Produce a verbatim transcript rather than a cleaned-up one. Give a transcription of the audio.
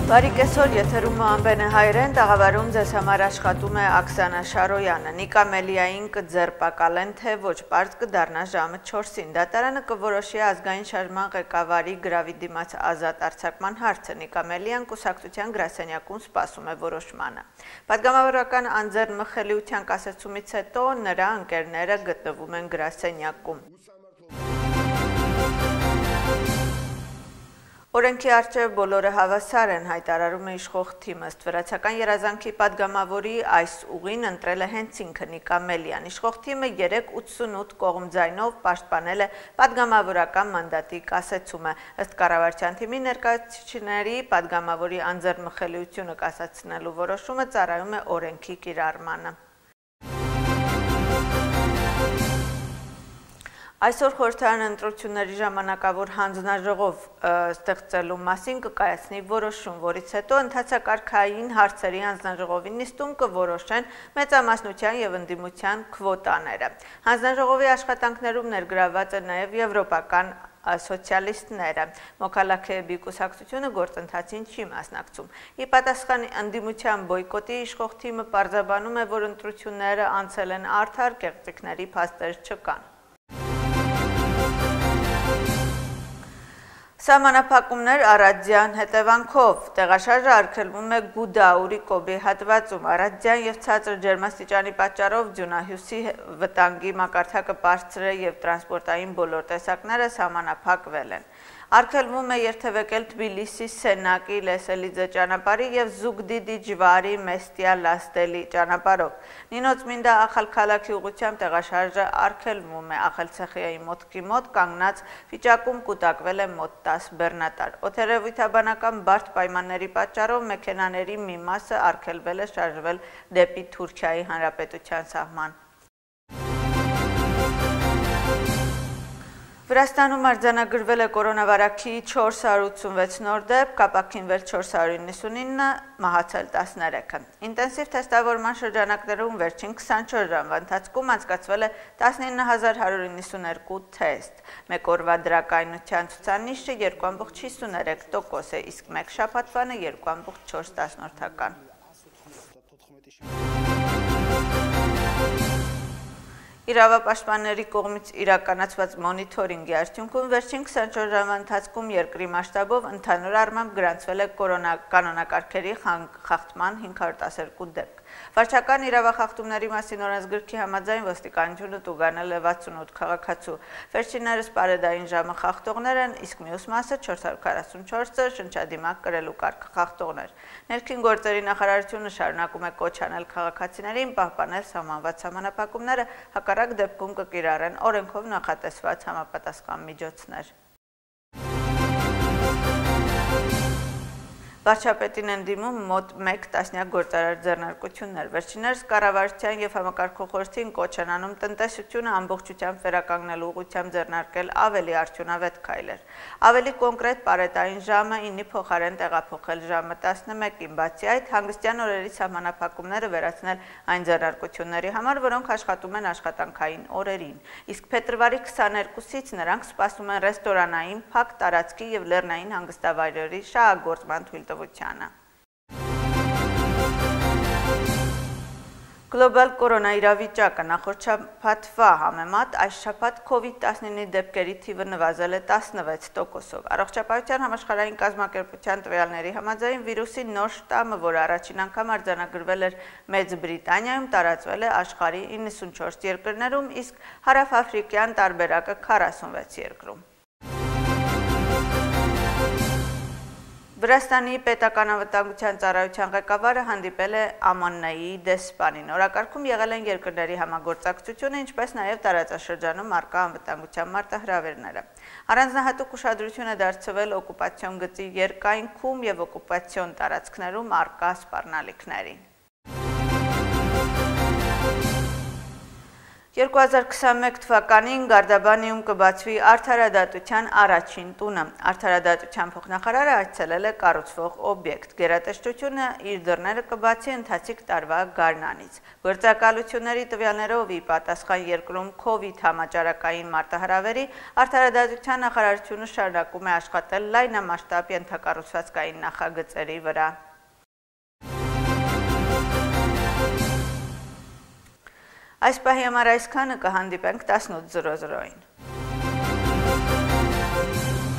Բարիկեսօր, եթերում անբեն է հայրեն, տաղավարում ձեզ համար աշխատում է Աքսանա Շարոյանը, Նիկա Մելիային կձերպակալեն, թե ոչ պարզ կդառնա ժամը չորսին, դատարանը կորոշի ազգային շարժման ղեկավարի գրավի դիմաց ազատ արձակման հարցը, Նիկա Մելիան կուսակցության գրասենյակում սպասում է որոշմանը։ Պատգամավորական անձեռն մխելիության կասեցումից հետո նրա ընկերները գտնվում են գրասենյակում։ Օրենքի առջև բոլորը հավասար են, հայտարարում է իշխող թիմը, ըստ վրացական երազանքի պատգամավորի այս ուղին ընտրել է հենց ինքը Նիկա Մելիան։ Իշխող թիմը երեկ ութսունութ կողմձայնով պաշտպանել է պատգամավորական մանդատի կասեցումը։ Ըստ կառավարության թիմի ներկայացուցիչների պատգամավորի անձեռնմխելիությունը կասեցնելու որոշումը ծառայում է օրենքի կիրառմանը։ Այսօր խորհրդարան ընտրությունների ժամանակավոր հանձնաժողով ստեղծելու մասին կկայացնի որոշում, որից հետո ընթացակարգային հարցերի հանձնաժողովի նիստում կորոշեն մեծամասնության և ընդդիմության քվոտաները։ Հանձնաժողովի աշխատանքներում ներգրավված է նաև եվրոպական սոցիալիստները։ Մոքալաքեբի կուսակցությունը գործընթացին չի մասնակցում։ Ի պատասխան ընդդիմության բոյկոտի իշխող թիմը պարզաբանում է, որ ընտրությունները անցել են արդար, կեղծիքների փաստեր չկան։ Սահմանափակումներ Արադյան հետևանքով տեղաշարժը արգելվում է Գուդաուրի կոբի հատվածում։ Արադյան և ցածր ջերմաստիճանի պատճառով ձյունահյուսի վտանգի մակարդակը բարձր է և տրանսպորտային բոլոր տեսակները սահմանափակվել են։ Արգելվում է երթևեկել Թբիլիսի Սենակի Լեսելիձե ճանապարհի և Զուգդիդի Ջվարի Մեստիա Լաստելի ճանապարհով։ Նինոց Մինդա Ախալքալաքի ուղղությամբ տեղաշարժը արգելվում է։ Ախալցեխիայի մոտքի մոտ կանգնած վիճակում կուտակվել է մոտ տասը բեռնատար։ Օդերևութաբանական բարդ պայմանների պատճառով մեքենաների մի մասը արգելվել է շարժվել դեպի Թուրքիայի Հանրապետության սահման։ Վրաստանում արձանագրվել է կորոնավիրուսի չորս հարյուր ութսունվեց նոր դեպք, կապաքինվել չորս հարյուր իննսունինը, մահացել տասներեքը։ Ինտենսիվ թեստավորման շրջանակներում վերջին քսանչորս ժամվա ընթացքում անցկացվել է տասնինը հազար հարյուր իննսուներկու թեստ։ Մեկ օրվա դրակայնության ցուցանիշը երկու ամբողջ հիսուներեք տոկոս է, իսկ մեկ շաբաթվանը երկու ամբողջ չորս տասնորդական։ Իրավապաշտպանների կողմից իրականացված մոնիթորինգի արդյունքում վերջին քսանչորս ժամվա ընթացքում երկրի մասշտաբով ընդհանուր առմամբ գրանցվել է կանոնակարգերի խախտման հինգ հարյուր տասներկու դեպք։ Վարչական իրավախախտումների մասին օրենսգրքի համաձայն ոստիկանությունը տուգանել է վաթսունութ քաղաքացու։ Վերջիններս պարեդային ժամը խախտողներ են, իսկ մյուս մասը չորս հարյուր քառասունչորսը շնչադիմակ կրելու կարգ խախտողներ։ Ներքին գործերի նախարարությունը շարունակում է կոչ անել քաղաքացիներին պահպանել սահմանված սահմանափակումները, հակառակ դեպքում կկիրառեն օրենքով նախատեսված համապատասխան միջոցներ։ Վարչապետին են դիմում մոտ մեկ տասնյակ գործարար ձեռնարկություններ։ Վերջիններս կառավարության և համակարգող խորհրդին կոչ են անում տնտեսությունը ամբողջությամբ վերականգնելու ուղղությամբ ձեռնարկել ավելի արդյունավետ քայլեր։ Ավելի կոնկրետ պարետային ժամը ինի փոխարեն տեղափոխել ժամը տասնմեկին, բացի այդ հանգստյան օրերի սահմանափակումները վերացնել այն ձեռնարկությունների համար, որոնք աշխատում են աշխատանքային օրերին։ Իսկ փետրվարի քսաներկուսից նրանք սպասում են ռեստորանային, փակ տարածքի և լեռնային հանգստավայրերի շահագործման թույլտվությանը։ Գլոբալ կորոնաիրավիճակը նախորդ շաբաթվա համեմատ այս շաբաթ քովիդ տասնինը դեպքերի թիվը նվազել է տասնվեց տոկոսով։ Առողջապահության համաշխարհային կազմակերպության տվյալների համաձայն վիրուսի նոր շտամը, որը առաջին անգամ արձանագրվել էր Մեծ Բրիտանիայում, տարածվել է աշխարհի իննսունչորս երկրներում, իսկ հարավաֆրիկյան տարբերակը քառասունվեց երկրում։ Վրաստանի պետական անվտանգության ծառայության ղեկավարը հանդիպել է Է Մ Ն-ի դեսպանին։ Օրակարգում եղել են երկրների համագործակցությունը, ինչպես նաև տարածաշրջանում առկա անվտանգության մարտահրավերները։ Առանձնահատուկ ուշադրություն է դարձվել օկուպացիոն գծի երկայնքում և օկուպացիոն տարածքներում առկա սպառնալիքներին։ երկու հազար քսանմեկ թվականին Գարդաբանիում կբացվի արդարադատության առաջին տունը։ Արդարադատության փոխնախարարը այցելել է կառուցվող օբյեկտ։ Գերատեսչությունը իր դռները կբացի ընթացիկ տարվա գարնանից։ Գործակալությունների տվյալներով ի պատասխան երկրում քովիդ համաճարակային մարտահրավերի արդարադատության նախարարությունը շարունակում է աշխատել լայնամասշտաբ ենթակառուցվածքային նախագծերի վրա։ Այս պահի համար այսքանը, կհանդիպենք տասնութ զրո զրոյին։